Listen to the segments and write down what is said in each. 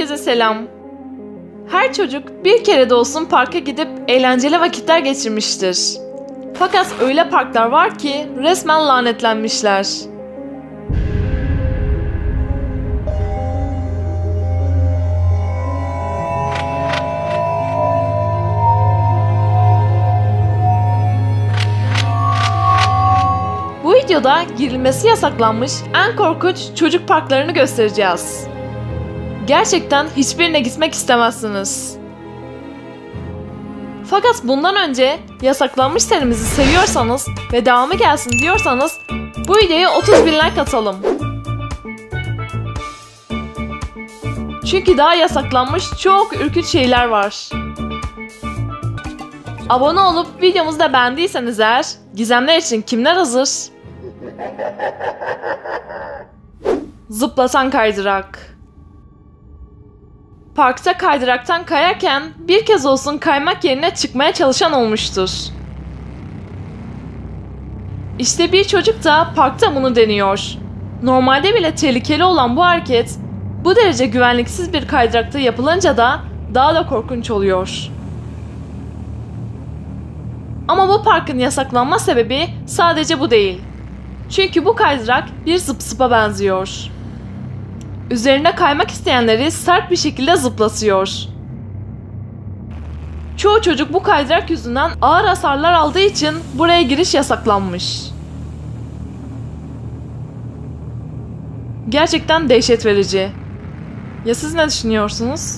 Herkese selam. Her çocuk bir kere de olsun parka gidip eğlenceli vakitler geçirmiştir. Fakat öyle parklar var ki resmen lanetlenmişler. Bu videoda girilmesi yasaklanmış en korkunç çocuk parklarını göstereceğiz. Gerçekten hiçbirine gitmek istemezsiniz. Fakat bundan önce yasaklanmış serimizi seviyorsanız ve devamı gelsin diyorsanız bu videoya 30.000 like atalım. Çünkü daha yasaklanmış çok ürkütücü şeyler var. Abone olup videomuzu da beğendiyseniz eğer, gizemler için kimler hazır? Zıplatan kaydırak. Parkta kaydıraktan kayarken bir kez olsun kaymak yerine çıkmaya çalışan olmuştur. İşte bir çocuk da parkta bunu deniyor. Normalde bile tehlikeli olan bu hareket, bu derece güvenliksiz bir kaydırakta yapılınca da daha da korkunç oluyor. Ama bu parkın yasaklanma sebebi sadece bu değil. Çünkü bu kaydırak bir zıp-zıpa benziyor. Üzerine kaymak isteyenleri sert bir şekilde zıplatıyor. Çoğu çocuk bu kaydırak yüzünden ağır hasarlar aldığı için buraya giriş yasaklanmış. Gerçekten dehşet verici. Ya siz ne düşünüyorsunuz?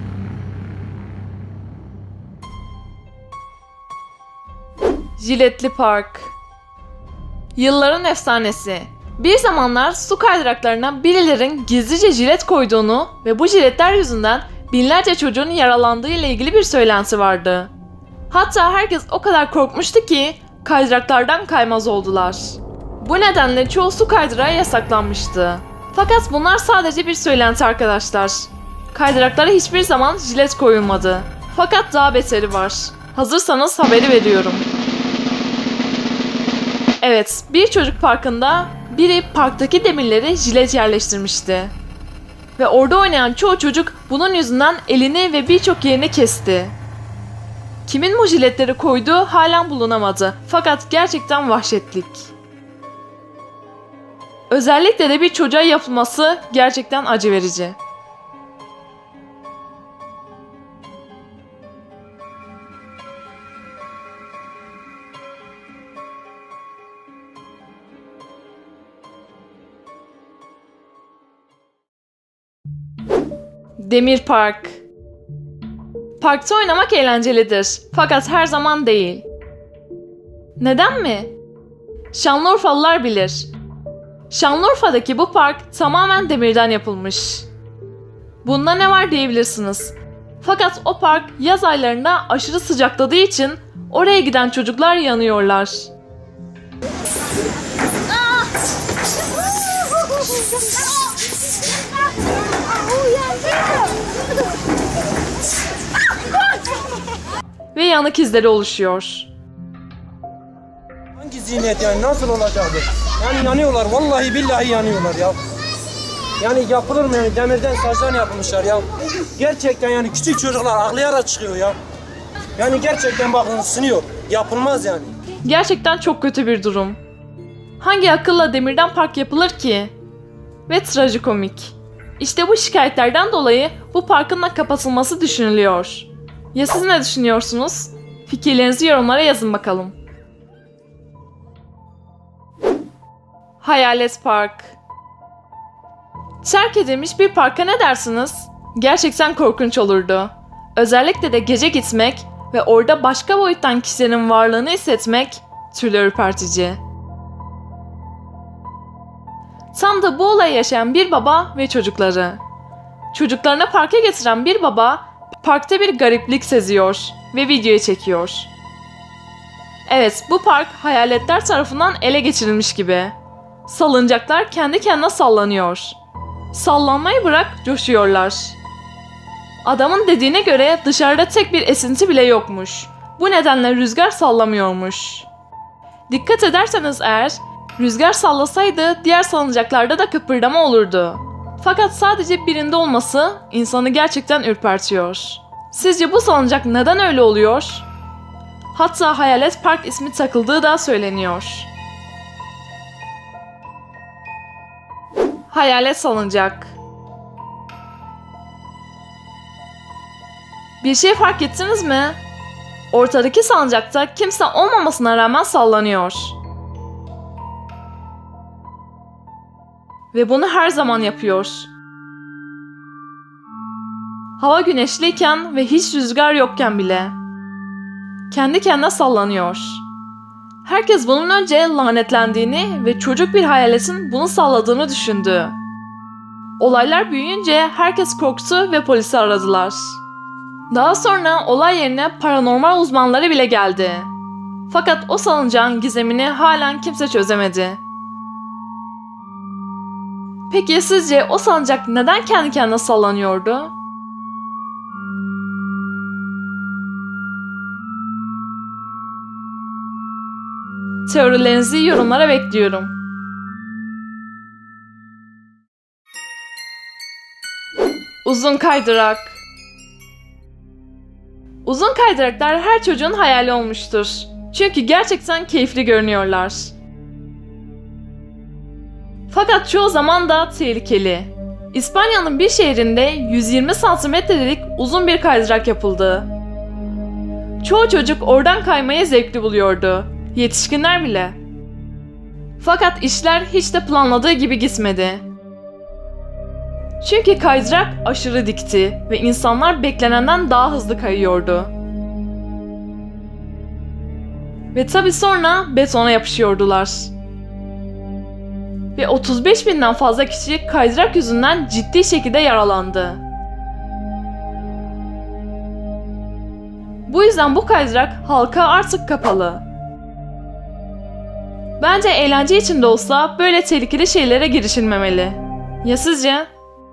Jiletli Park. Yılların efsanesi. Bir zamanlar su kaydıraklarına birilerinin gizlice jilet koyduğunu ve bu jiletler yüzünden binlerce çocuğun yaralandığı ile ilgili bir söylenti vardı. Hatta herkes o kadar korkmuştu ki kaydıraklardan kaymaz oldular. Bu nedenle çoğu su kaydırağı yasaklanmıştı. Fakat bunlar sadece bir söylenti arkadaşlar. Kaydıraklara hiçbir zaman jilet koyulmadı. Fakat daha beteri var. Hazırsanız haberi veriyorum. Evet, bir çocuk parkında biri parktaki demirleri jilet yerleştirmişti. Ve orada oynayan çoğu çocuk bunun yüzünden elini ve birçok yerini kesti. Kimin bu jiletleri koyduğu halen bulunamadı. Fakat gerçekten vahşetlik. Özellikle de bir çocuğa yapılması gerçekten acı verici. Demir Park. Parkta oynamak eğlencelidir. Fakat her zaman değil. Neden mi? Şanlıurfalılar bilir. Şanlıurfa'daki bu park tamamen demirden yapılmış. Bunda ne var diyebilirsiniz. Fakat o park yaz aylarında aşırı sıcakladığı için oraya giden çocuklar yanıyorlar. Ve yanık izleri oluşuyor. Hangi zihniyet yani, nasıl olacak bu? Yani yanıyorlar, vallahi billahi yanıyorlar ya. Yani yapılır mı yani, demirden sazdan yapılmışlar ya. Gerçekten yani küçük çocuklar ağlayarak çıkıyor ya. Yani gerçekten bakın ısınıyor, yapılmaz yani. Gerçekten çok kötü bir durum. Hangi akılla demirden park yapılır ki? Ve trajikomik. İşte bu şikayetlerden dolayı bu parkın da kapatılması düşünülüyor. Ya siz ne düşünüyorsunuz? Fikirlerinizi yorumlara yazın bakalım. Hayalet Park. Terk edilmiş bir parka ne dersiniz? Gerçekten korkunç olurdu. Özellikle de gece gitmek ve orada başka boyuttan kişilerin varlığını hissetmek türlü ürpertici. Tam da bu olayı yaşayan bir baba ve çocukları. Çocuklarını parka getiren bir baba parkta bir gariplik seziyor ve videoyu çekiyor. Evet, bu park hayaletler tarafından ele geçirilmiş gibi. Salıncaklar kendi kendine sallanıyor. Sallanmayı bırak, coşuyorlar. Adamın dediğine göre dışarıda tek bir esinti bile yokmuş. Bu nedenle rüzgar sallamıyormuş. Dikkat ederseniz eğer, rüzgar sallasaydı diğer salıncaklarda da kıpırdama olurdu. Fakat sadece birinde olması insanı gerçekten ürpertiyor. Sizce bu salıncak neden öyle oluyor? Hatta Hayalet Park ismi takıldığı da söyleniyor. Hayalet salıncak. Bir şey fark ettiniz mi? Ortadaki salıncakta kimse olmamasına rağmen sallanıyor. Ve bunu her zaman yapıyor. Hava güneşliyken ve hiç rüzgar yokken bile. Kendi kendine sallanıyor. Herkes bunun önce lanetlendiğini ve çocuk bir hayaletin bunu salladığını düşündü. Olaylar büyüyünce herkes korktu ve polisi aradılar. Daha sonra olay yerine paranormal uzmanları bile geldi. Fakat o salıncağın gizemini halen kimse çözemedi. Peki sizce o salıncak neden kendi kendine sallanıyordu? Teorilerinizi yorumlara bekliyorum. Uzun kaydırak. Uzun kaydıraklar her çocuğun hayali olmuştur. Çünkü gerçekten keyifli görünüyorlar. Fakat çoğu zaman da tehlikeli. İspanya'nın bir şehrinde 120 santimetrelik uzun bir kaydırak yapıldı. Çoğu çocuk oradan kaymayı zevkli buluyordu. Yetişkinler bile. Fakat işler hiç de planladığı gibi gitmedi. Çünkü kaydırak aşırı dikti ve insanlar beklenenden daha hızlı kayıyordu. Ve tabi sonra betona yapışıyordular. Ve 35.000'den fazla kişi kaydırak yüzünden ciddi şekilde yaralandı. Bu yüzden bu kaydırak halka artık kapalı. Bence eğlence için de olsa böyle tehlikeli şeylere girişilmemeli. Ya sizce?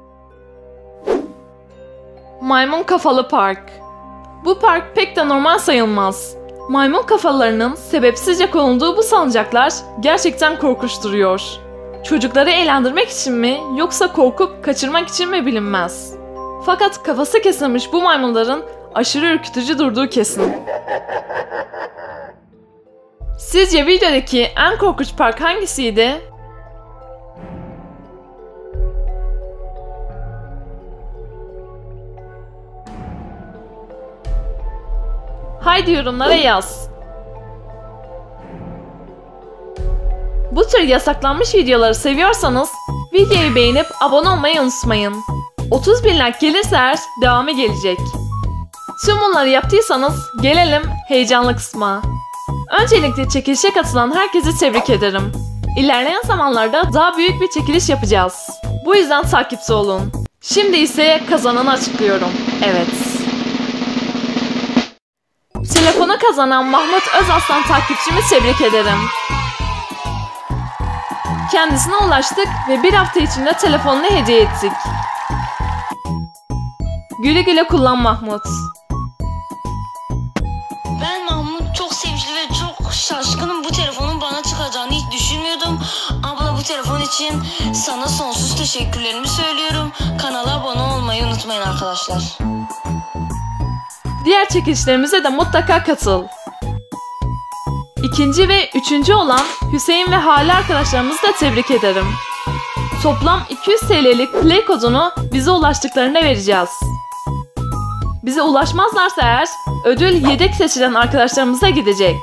Maymun kafalı park. Bu park pek de normal sayılmaz. Maymun kafalarının sebepsizce konulduğu bu salıncaklar gerçekten korkunç duruyor. Çocukları eğlendirmek için mi yoksa korkup kaçırmak için mi bilinmez. Fakat kafası kesilmiş bu maymunların aşırı ürkütücü durduğu kesin. Sizce videodaki en korkunç park hangisiydi? Haydi yorumlara yaz. Bu tür yasaklanmış videoları seviyorsanız videoyu beğenip abone olmayı unutmayın. 30.000 like gelirse eğer devamı gelecek. Tüm bunları yaptıysanız gelelim heyecanlı kısma. Öncelikle çekilişe katılan herkesi tebrik ederim. İlerleyen zamanlarda daha büyük bir çekiliş yapacağız. Bu yüzden takipte olun. Şimdi ise kazananı açıklıyorum. Evet. Telefonu kazanan Mahmut Özaslan takipçimi tebrik ederim. Kendisine ulaştık ve bir hafta içinde telefonunu hediye ettik. Güle güle kullan Mahmut. Ben Mahmut çok sevinçli ve çok şaşkınım. Bu telefonun bana çıkacağını hiç düşünmüyordum. Abla bu telefon için sana sonsuz teşekkürlerimi söylüyorum. Kanala abone olmayı unutmayın arkadaşlar. Diğer çekilişlerimize de mutlaka katıl. İkinci ve üçüncü olan Hüseyin ve Hale arkadaşlarımızı da tebrik ederim. Toplam 200 TL'lik play kodunu bize ulaştıklarında vereceğiz. Bize ulaşmazlarsa eğer ödül yedek seçilen arkadaşlarımıza gidecek.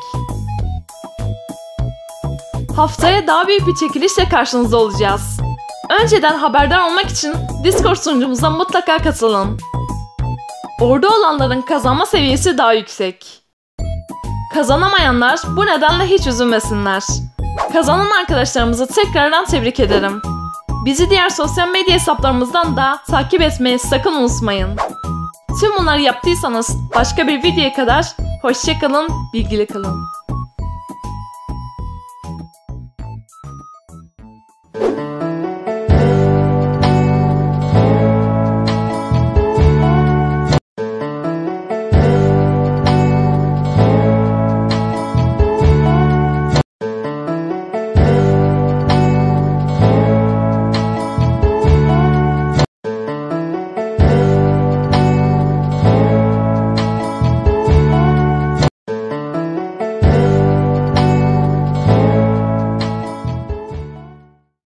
Haftaya daha büyük bir çekilişle karşınızda olacağız. Önceden haberdar olmak için Discord sunucumuza mutlaka katılın. Orada olanların kazanma seviyesi daha yüksek. Kazanamayanlar bu nedenle hiç üzülmesinler. Kazanan arkadaşlarımızı tekrardan tebrik ederim. Bizi diğer sosyal medya hesaplarımızdan da takip etmeyi sakın unutmayın. Tüm bunları yaptıysanız başka bir videoya kadar hoşça kalın, bilgili kalın.